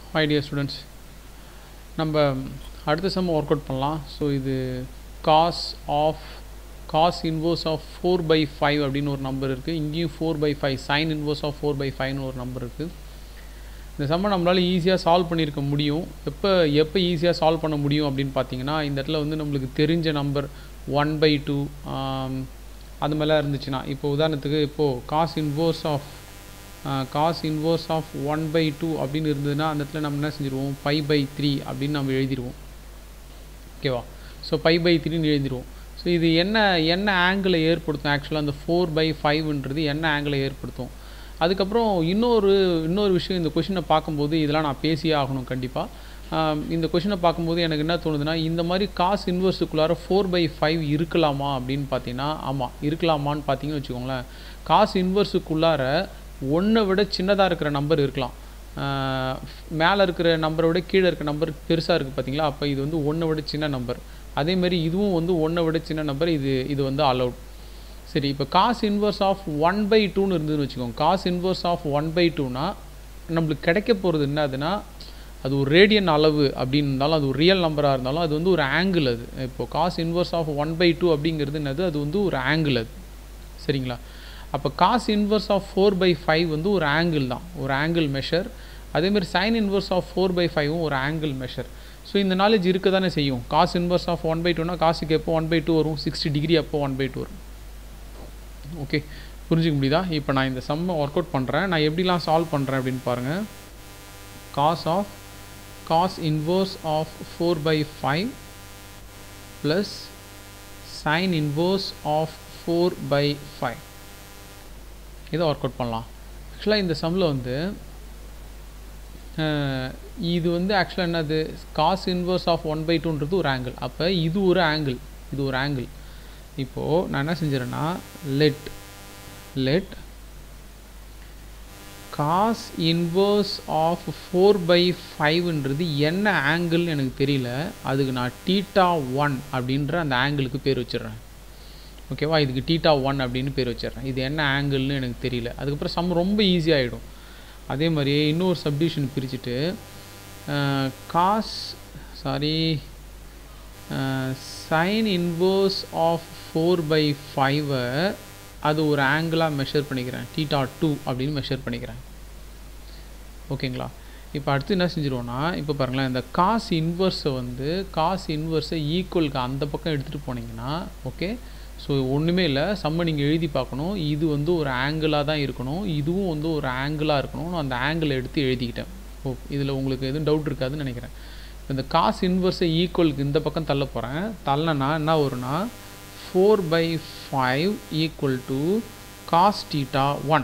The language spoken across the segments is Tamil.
Hi dear students, நம்ம அடுத்த சம் ஒர்க் அவுட் பண்ணலாம். ஸோ இது cos inverse of 4/5 அப்படின்னு ஒரு நம்பர் இருக்குது. இங்கேயும் 4/5 sin inverse of 4/5ன்னு ஒரு நம்பர் இருக்குது. இந்த சம்மை நம்மளால் ஈஸியாக சால்வ் பண்ணியிருக்க முடியும். எப்போ ஈஸியாக சால்வ் பண்ண முடியும் அப்படின்னு பார்த்தீங்கன்னா, இந்த இடத்துல வந்து நம்மளுக்கு தெரிஞ்ச நம்பர் 1/2 அது மாதிரிலாம் இருந்துச்சுன்னா, இப்போ உதாரணத்துக்கு இப்போது cos inverse of 1/2 அப்படின்னு இருந்ததுன்னா அந்த இடத்துல நம்ம என்ன செஞ்சுருவோம், π/3 அப்படின்னு நம்ம எழுதிடுவோம். ஓகேவா? ஸோ π/3ன்னு எழுதிடுவோம். ஸோ இது என்ன ஆங்கிளை ஏற்படுத்தும்? ஆக்சுவலாக அந்த 4/5ன்றது என்ன ஆங்கிளை ஏற்படுத்தும்? அதுக்கப்புறம் இன்னொரு விஷயம், இந்த கொஷினை பார்க்கும்போது இதெல்லாம் நான் பேசியே ஆகணும் கண்டிப்பாக. இந்த கொஷினை பார்க்கும்போது எனக்கு என்ன தோணுதுன்னா, இந்த மாதிரி காஸ் இன்வர்ஸுக்குள்ளார 4/5 இருக்கலாமா அப்படின்னு பார்த்தீங்கன்னா, ஆமாம் இருக்கலாமான்னு பார்த்தீங்கன்னு வச்சுக்கோங்களேன். காஸ் இன்வர்ஸுக்குள்ளார ஒன்றை விட சின்னதாக இருக்கிற நம்பர் இருக்கலாம். மேலே இருக்கிற நம்பரை விட கீழே இருக்கிற நம்பர் பெருசாக இருக்குது பார்த்தீங்களா? அப்போ இது வந்து ஒன்றை விட சின்ன நம்பர். அதேமாதிரி இதுவும் வந்து ஒன்றை விட சின்ன நம்பர். இது வந்து அலவுட். சரி, இப்போ காஸ் இன்வர்ஸ் ஆஃப் 1/2ன்னு இருந்ததுன்னு வச்சுக்கோங்க. காஸ் இன்வர்ஸ் ஆஃப் 1/2னா நம்மளுக்கு கிடைக்க போகிறது என்னதுன்னா, அது ஒரு ரேடியன் அளவு அப்படின்னு இருந்தாலும், அது ஒரு ரியல் நம்பராக இருந்தாலும், அது வந்து ஒரு ஆங்கிள். அது இப்போது காஸ் இன்வர்ஸ் ஆஃப் 1/2 அப்படிங்கிறது என்னது? அது வந்து ஒரு ஆங்கிள். அது சரிங்களா? அப்போ காஸ் இன்வர்ஸ் ஆஃப் 4/5 வந்து ஒரு ஆங்கிள் தான், ஒரு ஆங்கிள் மெஷர். அதேமாதிரி சைன் இன்வர்ஸ் ஆஃப் 4/5வும் ஒரு ஆங்கிள் மெஷர். ஸோ இந்த நாலேஜ் இருக்க தானே செய்யும். காஸ் இன்வர்ஸ் ஆஃப் 1/2னா காசுக்கு எப்போ 1/2 வரும்? 60 டிகிரி அப்போ 1/2 வரும். ஓகே, புரிஞ்சுக்க முடியுதா? இப்போ நான் இந்த சம்மை ஒர்க் அவுட் பண்ணுறேன். நான் எப்படிலாம் சால்வ் பண்ணுறேன் அப்படின்னு பாருங்கள். Cos inverse of 4/5 plus sine inverse of 4/5 இதை ஒர்க் அவுட் பண்ணலாம். ஆக்சுவலாக இந்த சம்மில் வந்து இது வந்து ஆக்சுவலாக என்னது, காஸ் இன்வர்ஸ் ஆஃப் 1/2ன்றது ஒரு ஆங்கிள். அப்போ இது ஒரு ஆங்கிள். இப்போது நான் என்ன செஞ்சிடறேன்னா, லெட் காஸ் இன்வர்ஸ் ஆஃப் 4/5ன்றது என்ன ஆங்கிள்னு எனக்கு தெரியல. அதுக்கு நான் θ1 அப்படின்ற அந்த ஆங்கிளுக்கு பேர் வச்சிடுறேன். ஓகேவா? இதுக்கு θ1 அப்படின்னு பேர் வச்சிடுறேன். இது என்ன ஆங்கிள்னு எனக்கு தெரியல. அதுக்கப்புறம் சம் ரொம்ப ஈஸியாகிடும். அதே மாதிரியே இன்னொரு சப்டிவிஷன் பிரிச்சுட்டு சைன் இன்வர்ஸ் ஆஃப் 4/5 அது ஒரு ஆங்கிளாக மெஷர் பண்ணிக்கிறேன். θ2 அப்படின்னு மெஷர் பண்ணிக்கிறேன். ஓகேங்களா? இப்போ அடுத்து என்ன செஞ்சிருவோன்னா, இப்போ பாருங்களேன், இந்த காஸ் இன்வர்ஸை ஈக்குவலுக்கு அந்த பக்கம் எடுத்துகிட்டு போனீங்கன்னா, ஓகே, ஸோ ஒன்றுமே இல்லை, சம்மை நீங்கள் எழுதி பார்க்கணும். இது வந்து ஒரு ஆங்கிளாக தான் இருக்கணும், இதுவும் வந்து ஒரு ஆங்கிளாக இருக்கணும். நான் அந்த ஆங்கிளை எடுத்து எழுதிக்கிட்டேன். இதில் உங்களுக்கு எதுவும் டவுட் இருக்காதுன்னு நினைக்கிறேன். இந்த காஸ் இன்வர்ஸை ஈக்குவலுக்கு இந்த பக்கம் தள்ள போகிறேன். தள்ளனா என்ன வரும்னா, 4/5 ஈக்குவல் டு காஸ் θ1.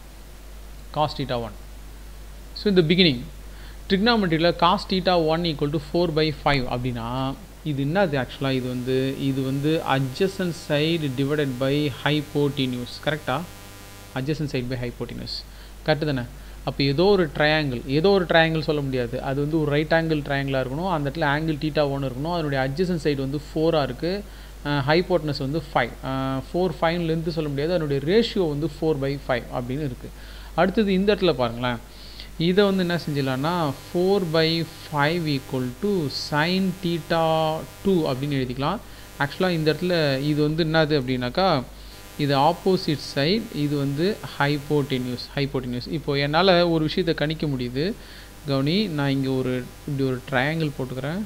ஸோ இந்த பிகினிங் ட்ரிக்னாமெட்ரியில் காஸ் θ1 ஈக்குவல் டு 4/5 அப்படின்னா இது என்னது? ஆக்சுவலாக இது வந்து adjacent side divided by hypotenuse. கரெக்டாக? Adjacent side by hypotenuse correct தானே? அப்போ ஏதோ ஒரு ட்ரையாங்கிள் சொல்ல முடியாது. அது வந்து ஒரு ரைட் ஆங்கிள் ட்ரையாங்கிளாக இருக்கணும். அந்த இடத்துல ஆங்கிள் θ1 இருக்கணும். அதனுடைய அட்ஜசன்ட் சைடு வந்து 4 இருக்குது. ஹைப்போட்டனஸ் வந்து 5. 4/5லேருந்து சொல்ல முடியாது. அதனுடைய ரேஷியோ வந்து 4/5 அப்படின்னு இருக்குது. அடுத்தது இந்த இடத்துல பாருங்களேன், இதை வந்து என்ன செஞ்சிடலான்னா, 4/5 ஈக்குவல் டு சைன் θ2 அப்படின்னு எழுதிக்கலாம். ஆக்சுவலாக இந்த இடத்துல இது வந்து என்னது அப்படின்னாக்கா, இது ஆப்போசிட் சைடு, இது வந்து ஹைப்போட்டினியூஸ். இப்போது என்னால் ஒரு விஷயத்தை கணிக்க முடியுது. கவனி, நான் இங்கே இப்படி ஒரு ட்ரையாங்கிள் போட்டுக்கிறேன்.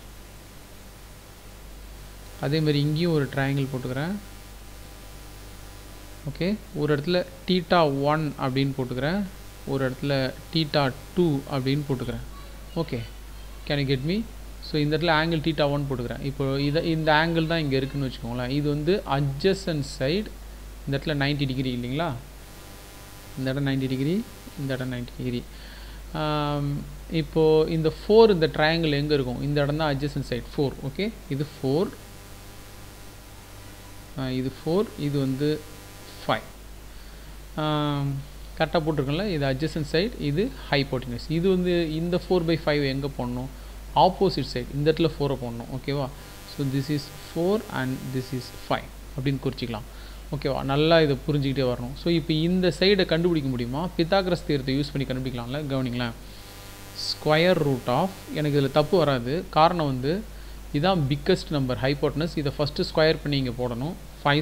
அதேமாதிரி இங்கேயும் ஒரு ட்ரையாங்கிள் போட்டுக்கிறேன். ஓகே, ஒரு இடத்துல θ1 அப்படின்னு போட்டுக்கிறேன், ஒரு இடத்துல θ2 அப்படின்னு போட்டுக்கிறேன். Okay, can you get me? So இந்த இடத்துல ஆங்கிள் θ1 போட்டுக்கிறேன். இப்போ இந்த ஆங்கிள் தான் இங்கே இருக்குதுன்னு வச்சுக்கோங்களேன். இது வந்து அட்ஜசன்ட் சைடு. இந்த இடத்துல 90 டிகிரி இல்லைங்களா? இந்த இடம் 90 டிகிரி, இந்த இடம் 90 டிகிரி. இப்போது இந்த 4 இந்த ட்ரையாங்கிள் எங்கே இருக்கும்? இந்த இடம் தான் அட்ஜசன்ட் சைடு 4. ஓகே, இது 4, இது வந்து 5. கரெக்டாக போட்டிருக்கோம்ல? இது அட்ஜசன்ட் சைடு, இது ஹைப்போட்டினியூஸ். இது வந்து இந்த 4/5 எங்கே போடணும்? ஆப்போசிட் சைடு, இந்த இடத்துல 4 போடணும். ஓகேவா? So this is 4 and this is 5 அப்படின்னு குறிச்சிக்கலாம். ஓகேவா? நல்லா இதை புரிஞ்சுக்கிட்டே வரணும். ஸோ இப்போ இந்த சைடை கண்டுபிடிக்க முடியுமா? பித்தாகரஸ் தியரத்தை யூஸ் பண்ணி கண்டுபிடிக்கலாம்ல? கவனிங்களேன். ஸ்கொயர் ரூட் ஆஃப், எனக்கு இதில் தப்பு வராது, காரணம் வந்து இதுதான் பிக்கஸ்ட் நம்பர் ஹைப்போட்டனஸ். இதை ஃபஸ்ட்டு ஸ்கொயர் பண்ணி இங்கே போடணும். 5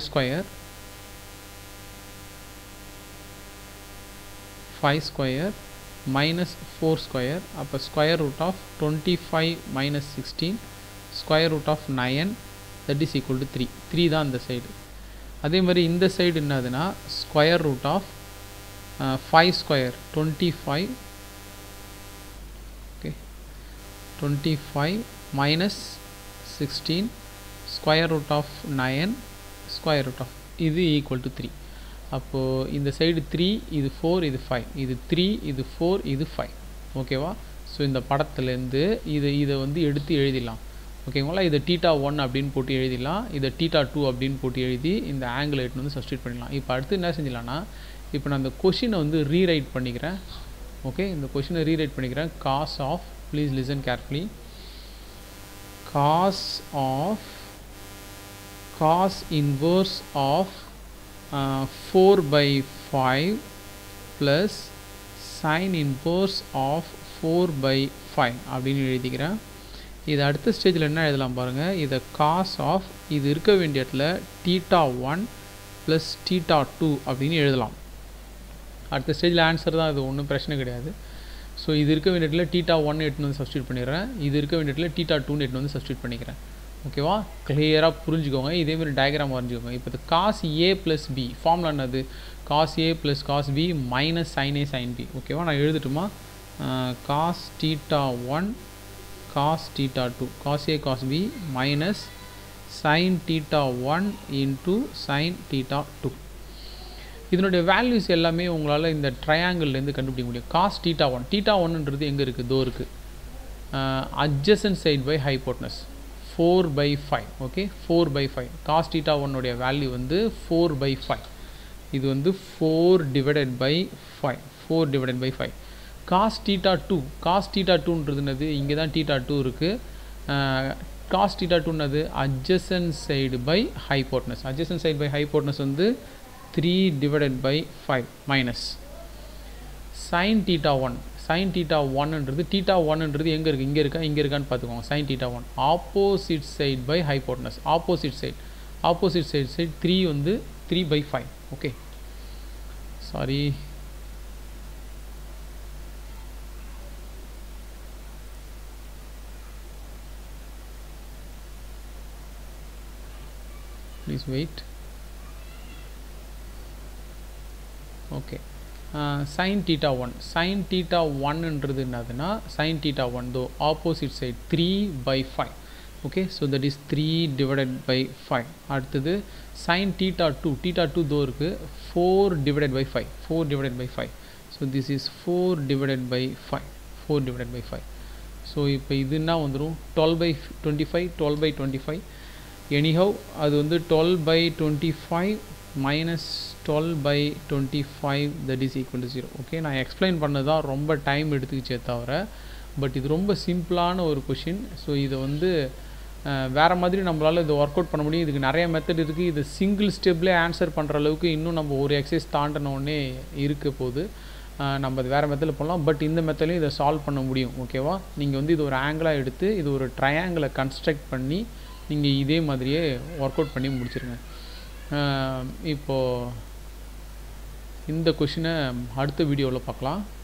ஸ்கொயர் minus 4 ஸ்கொயர், அப்போ square root of 25 minus 16 square root of 9 that is equal to 3. 3 தான் இந்த சைடு. அதே மாதிரி இந்த சைடு என்னதுன்னா square root of 5 square 25, okay, 25 minus 16 square root of 9 square root of, இது ஈக்குவல் டு 3. அப்போது இந்த சைடு 3, இது 4, இது 5, இது 3, இது 4, இது 5. ஓகேவா? ஸோ இந்த படத்துலேருந்து இதை வந்து எடுத்து எழுதிடலாம். ஓகேங்களா? இதை θ1 அப்படின்னு போட்டு எழுதிடலாம், இதை θ2 அப்படின்னு போட்டு எழுதி இந்த ஆங்கிள் எடுத்து வந்து சப்ஸ்டியூட் பண்ணிடலாம். இப்போ அடுத்து என்ன செஞ்சிடலாம்னா, இப்போ நான் அந்த கொஷினை வந்து ரீரைட் பண்ணிக்கிறேன். ஓகே, இந்த கொஷினை ரீரைட் பண்ணிக்கிறேன். Cos of, please listen carefully, cos inverse of 4/5 plus sin inverse of 4/5 அப்படின்னு எழுதிக்கிறேன். இது அடுத்த ஸ்டேஜில் என்ன எழுதலாம் பாருங்கள். இதை காஸ் ஆஃப், இது இருக்க வேண்டிய இடத்துல θ1 ப்ளஸ் θ2 அப்படின்னு எழுதலாம். அடுத்த ஸ்டேஜில் ஆன்சர் தான், இது ஒன்றும் பிரச்சனை கிடையாது. ஸோ இது இருக்க வேண்டிய இடத்துல θ1 எடுத்துன்னு வந்து சப்ஸ்டியூட் பண்ணிடுறேன், இது இருக்க வேண்டிய இடத்துல θ2 எடுத்துன்னு வந்து சப்ஸ்டியூட் பண்ணிக்கிறேன். ஓகேவா? கிளியராக புரிஞ்சுக்கோங்க. இதேமாதிரி டயக்ராம் வரைஞ்சிக்கோங்க. இப்போ இது cos A plus B formula என்னது? Cos A plus cos B minus sine A sine B. ஓகேவா? நான் எழுதட்டுமா? Cos θ1 cos θ2 cos A cos B minus sine θ1 into sine θ2. இதனுடைய வேல்யூஸ் எல்லாமே உங்களால் இந்த ட்ரையாங்கிள்லேருந்து கண்டுபிடிக்க முடியும். காஸ் θ1, θ1ன்றது எங்கே இருக்குது? தோ இருக்குது, adjacent side by hypotenuse 4/5. Okay, 4/5. Cos θ1 உடைய வேல்யூ வந்து 4/5. இது வந்து 4 divided by 5, 4 divided by 5. Cos θ2, cos θ2ன்றது என்னது? இங்கே தான் θ2 இருக்குது. காஸ் θ2ன்னது adjacent side by hypotenuse. adjacent side by hypotenuse வந்து 3 divided by 5 minus sin θ1. sin θ1ன்றது, θ1ன்றது எங்கே இருக்குது? இங்கே இருக்கா, இங்கே இருக்கான்னு பார்த்துக்கோங்க. sin θ1 opposite side by hypotenuse, opposite side 3 வந்து 3/5. Okay, sorry, please wait. Okay, sin θ1, sin θ1ன்றது என்னதுன்னா, sin θ1 தோ opposite side 3/5. Okay, so that is 3 divided by 5. அடுத்தது sin θ2, θ2 தோ இருக்குது 4 divided by 5, 4 divided by 5. So this is 4 divided by 5, 4 divided by 5. So இப்போ இதுன்னா வந்துடும் 12/25, 12/25. எனிஹவ் அது வந்து 12/25 minus 12/25 that is equal to 0. Okay, நான் எக்ஸ்பிளைன் பண்ணதான் ரொம்ப டைம் எடுத்துக்கிச்சே தவிர, பட் இது ரொம்ப சிம்பிளான ஒரு கொஷின். ஸோ இதை வந்து வேறு மாதிரி நம்மளால் இதை ஒர்க் அவுட் பண்ண முடியும். இதுக்கு நிறைய மெத்தட் இருக்குது. இது சிங்கிள் ஸ்டெப்லேயே ஆன்சர் பண்ணுற அளவுக்கு இன்னும் நம்ம ஒரு எக்ஸசைஸ் தாண்டினோடனே இருக்க போது நம்ம அது வேறு மெத்தடில் பண்ணலாம். பட் இந்த மெத்தட்லையும் இதை சால்வ் பண்ண முடியும். ஓகேவா? நீங்கள் வந்து இது ஒரு ஆங்கிளாக எடுத்து இது ஒரு ட்ரையாங்கிளை கன்ஸ்ட்ரக்ட் பண்ணி நீங்கள் இதே மாதிரியே ஒர்க் அவுட் பண்ணி முடிச்சிருங்க. இப்போது இந்த கொஷினை அடுத்த வீடியோவில் பார்க்கலாம்.